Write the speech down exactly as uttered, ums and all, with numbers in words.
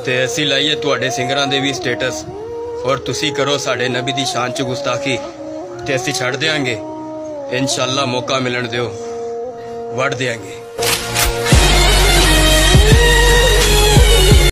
ते असी लाइए तुहाडे सिंगरां दे भी स्टेटस और तुसी करो साडे नबी दी शान च गुस्ताखी ते असी छड़ देंगे। इंशाअल्लाह मौका मिलन दियो, वड़ देंगे।